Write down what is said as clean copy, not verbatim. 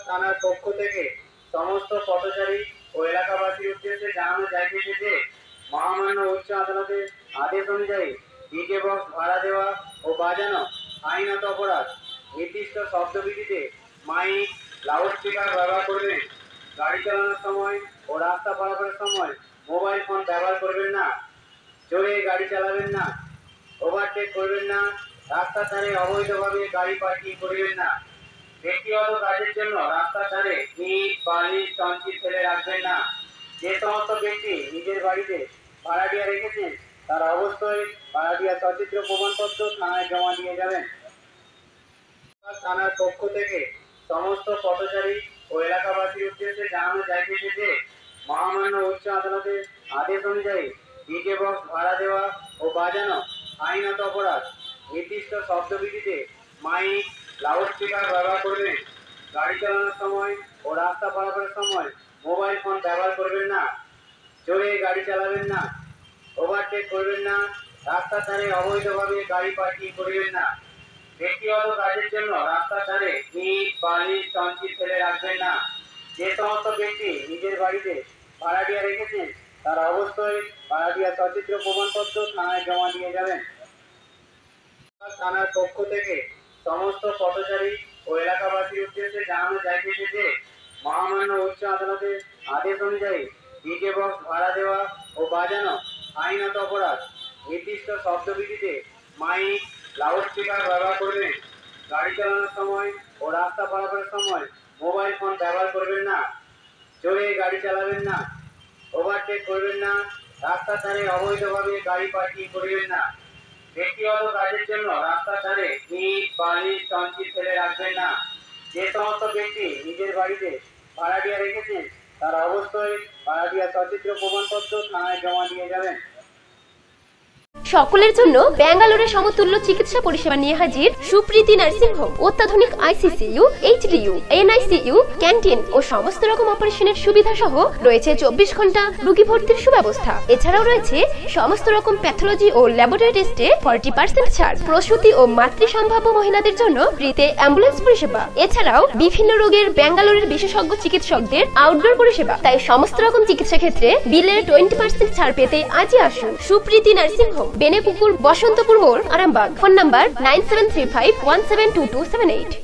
থানার পক্ষ থেকে সমস্ত পথচারী ও এলাকাবাসীর উদ্দেশ্যে জানানো যাইতেছে যে মহামান্য উচ্চ আদালতের আদেশ অনুযায়ী ডিজে বক্স ভাড়া দেওয়া ও বাজানো আইনত অপরাধ। নির্দিষ্ট শব্দবিধিতে মাইক, লাউডস্পিকার ব্যবহার করবেন। গাড়ি চালানোর সময় ও রাস্তা পারাপারের সময় মোবাইল ফোন ব্যবহার করবেন না। জোরে গাড়ি চালাবেন না। ওভারটেক করবেন না। রাস্তার ধারে অবৈধভাবে গাড়ি পার্কিং করবেন না। ব্যক্তিগত কাজের জন্য রাস্তার ধারে ইট, বালি, টনচিল ফেলে রাখবেন না। যে সমস্ত ব্যক্তি নিজের বাড়িতে ভাড়াটিয়া রেখেছেন তারা অবশ্যই ভাড়াটিয়া সচিত্র প্রমাণপত্র থানায় জমা দিয়ে যাবেন। থানার পক্ষ থেকে সমস্ত পথচারী ও এলাকাবাসীর উদ্দেশ্যে জানানো যাইতেছে যে মহামান্য উচ্চ আদালতের আদেশ অনুযায়ী ডিজে বক্স ভাড়া দেওয়া ও বাজানো আইনত অপরাধ। নির্দিষ্ট শব্দবিধিতে মাইক, লাউডস্পিকার ব্যবহার করবেন। গাড়ি চালানোর সময় ও রাস্তা পারাপারের সময় মোবাইল ফোন ব্যবহার করবেন না। জোরে গাড়ি চালাবেন না। ওভারটেক করবেন না। রাস্তার ধারে অবৈধভাবে গাড়ি পার্কিং করবেন না। ব্যক্তিগত কাজের জন্য রাস্তার ধারে ইট, বালি, টনচিল ফেলে রাখবেন না। যে সমস্ত ব্যক্তি নিজের বাড়িতে ভাড়াটিয়া রেখেছেন তারা অবশ্যই ভাড়াটিয়া সচিত্র প্রমাণপত্র থানায় জমা দিয়ে যাবেন। থানার পক্ষ থেকে সমস্ত পথচারী ও এলাকাবাসীর উদ্দেশ্যে জানানো যাইতেছে যে মহামান্য উচ্চ আদালতের আদেশ অনুযায়ী ডিজে বক্স ভাড়া দেওয়া ও বাজানো আইনত অপরাধ। নির্দিষ্ট শব্দবিধিতে মাইক, লাউডস্পিকার ব্যবহার করবেন। গাড়ি চালানোর সময় ও রাস্তা পারাপারের সময় মোবাইল ফোন ব্যবহার করবেন না। জোরে গাড়ি চালাবেন না। ওভারটেক করবেন না। রাস্তার ধারে অবৈধভাবে গাড়ি পার্কিং করবেন না। ব্যক্তিগত কাজের জন্য রাস্তার ধারে ইট, বালি, টনচিল ফেলে রাখবেন না। যে সমস্ত ব্যক্তি নিজের বাড়িতে ভাড়াটিয়া রেখেছেন তারা অবশ্যই ভাড়াটিয়া সচিত্র প্রমাণপত্র থানায় জমা দিয়ে যাবেন। সকলের জন্য ব্যাঙ্গালোরের সমতুল্য চিকিৎসা পরিষেবা নিয়ে হাজির সুপ্রীতি নার্সিং হোম। অত্যাধুনিক আইসিসিইউ, এইচডিইউ, এনআইসিইউ, ক্যান্টিন ও সমস্ত রকম অপারেশনের সুবিধা সহ রয়েছে 24 ঘন্টা রোগী ভর্তির সুব্যবস্থা। এছাড়াও রয়েছে সমস্ত রকম প্যাথোলজি ও ল্যাবরেটরি টেস্টে 40% ছাড়। প্রসূতি ও মাতৃ সম্ভাব্য মহিলাদের জন্য ফ্রিতে অ্যাম্বুলেন্স পরিষেবা। এছাড়াও বিভিন্ন রোগের ব্যাঙ্গালোরের বিশেষজ্ঞ চিকিৎসকদের আউটডোর পরিষেবা। তাই সমস্ত রকম চিকিৎসা ক্ষেত্রে বিলের 20% ছাড় পেতে আজই আসুন সুপ্রীতি নার্সিং হোম, বেনেপুকুর, বসন্তপুর মোড়, আরামবাগ। Phone number 9735172278।